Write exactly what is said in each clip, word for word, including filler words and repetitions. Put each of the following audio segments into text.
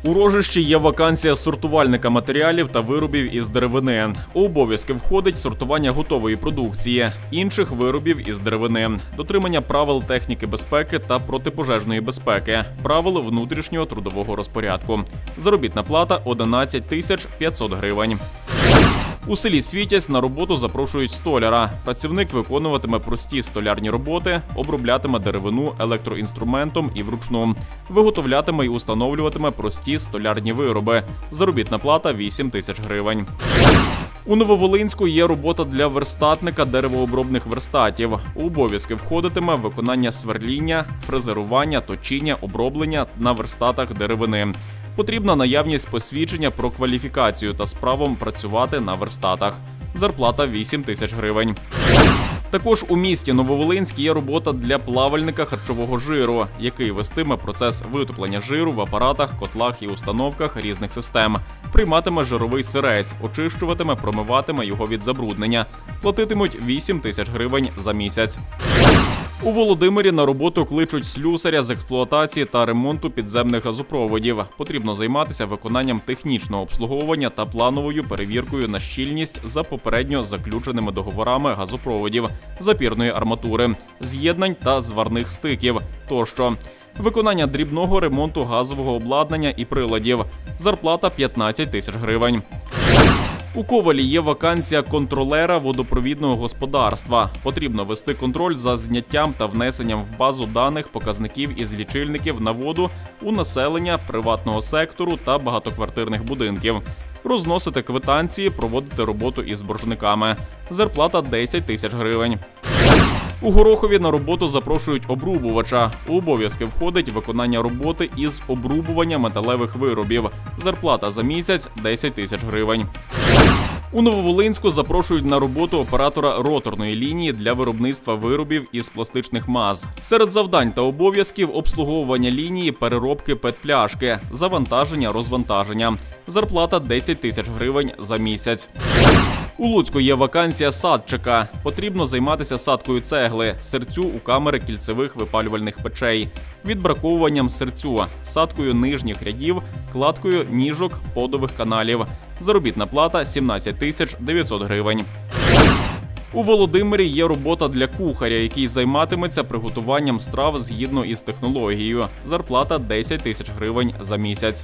У Рожищі є вакансія сортувальника матеріалів та виробів із деревини. У обов'язки входить сортування готової продукції, інших виробів із деревини, дотримання правил техніки безпеки та протипожежної безпеки, правил внутрішнього трудового розпорядку. Заробітна плата – одинадцять тисяч п'ятсот гривень. У селі Світязь на роботу запрошують столяра. Працівник виконуватиме прості столярні роботи, оброблятиме деревину електроінструментом і вручну. Виготовлятиме й установлюватиме прості столярні вироби. Заробітна плата – вісім тисяч гривень. У Нововолинську є робота для верстатника деревообробних верстатів. У обов'язки входитиме виконання сверління, фрезерування, точіння, оброблення на верстатах деревини. Потрібна наявність посвідчення про кваліфікацію та з правом працювати на верстатах. Зарплата – вісім тисяч гривень. Також у місті Нововолинськ є робота для плавальника харчового жиру, який вестиме процес витоплення жиру в апаратах, котлах і установках різних систем. Прийматиме жировий сирець, очищуватиме, промиватиме його від забруднення. Платитимуть вісім тисяч гривень за місяць. У Володимирі на роботу кличуть слюсаря з експлуатації та ремонту підземних газопроводів. Потрібно займатися виконанням технічного обслуговування та плановою перевіркою на щільність за попередньо заключеними договорами газопроводів, запірної арматури, з'єднань та зварних стиків тощо. Виконання дрібного ремонту газового обладнання і приладів. Зарплата – п'ятнадцять тисяч гривень. У Ковалі є вакансія контролера водопровідного господарства. Потрібно вести контроль за зняттям та внесенням в базу даних показників із лічильників на воду у населення, приватного сектору та багатоквартирних будинків. Розносити квитанції, проводити роботу із боржниками. Зарплата – десять тисяч гривень. У Горохові на роботу запрошують обрубувача. У обов'язки входить виконання роботи із обрубування металевих виробів. Зарплата за місяць – десять тисяч гривень. У Нововолинську запрошують на роботу оператора роторної лінії для виробництва виробів із пластичних маз. Серед завдань та обов'язків – обслуговування лінії, переробки пет-пляшки, завантаження, розвантаження. Зарплата – десять тисяч гривень за місяць. У Луцьку є вакансія садчика. Потрібно займатися садкою цегли, серцю у камери кільцевих випалювальних печей, відбраковуванням серцю, садкою нижніх рядів, кладкою ніжок подових каналів. Заробітна плата – сімнадцять тисяч дев'ятсот гривень. У Володимирі є робота для кухаря, який займатиметься приготуванням страв згідно із технологією. Зарплата – десять тисяч гривень за місяць.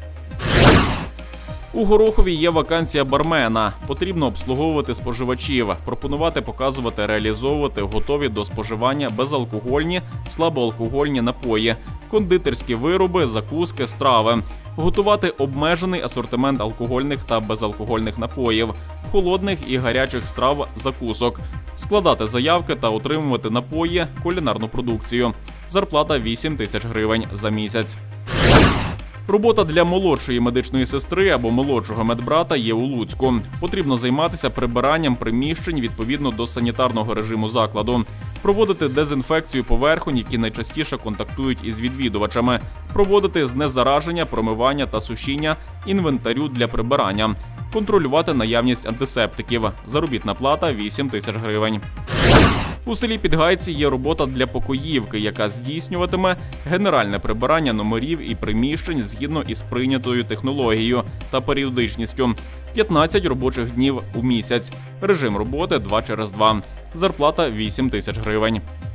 У Горохові є вакансія бармена. Потрібно обслуговувати споживачів, пропонувати, показувати, реалізовувати готові до споживання безалкогольні, слабоалкогольні напої, кондитерські вироби, закуски, страви, готувати обмежений асортимент алкогольних та безалкогольних напоїв, холодних і гарячих страв, закусок, складати заявки та отримувати напої, кулінарну продукцію. Зарплата – вісім тисяч гривень за місяць. Робота для молодшої медичної сестри або молодшого медбрата є у Луцьку. Потрібно займатися прибиранням приміщень відповідно до санітарного режиму закладу, проводити дезінфекцію поверхонь, які найчастіше контактують із відвідувачами, проводити знезараження, промивання та сушіння інвентарю для прибирання, контролювати наявність антисептиків. Заробітна плата – вісім тисяч гривень. У селі Підгайці є робота для покоївки, яка здійснюватиме генеральне прибирання номерів і приміщень згідно із прийнятою технологією та періодичністю. п'ятнадцять робочих днів у місяць. Режим роботи – два через два. Зарплата – вісім тисяч гривень.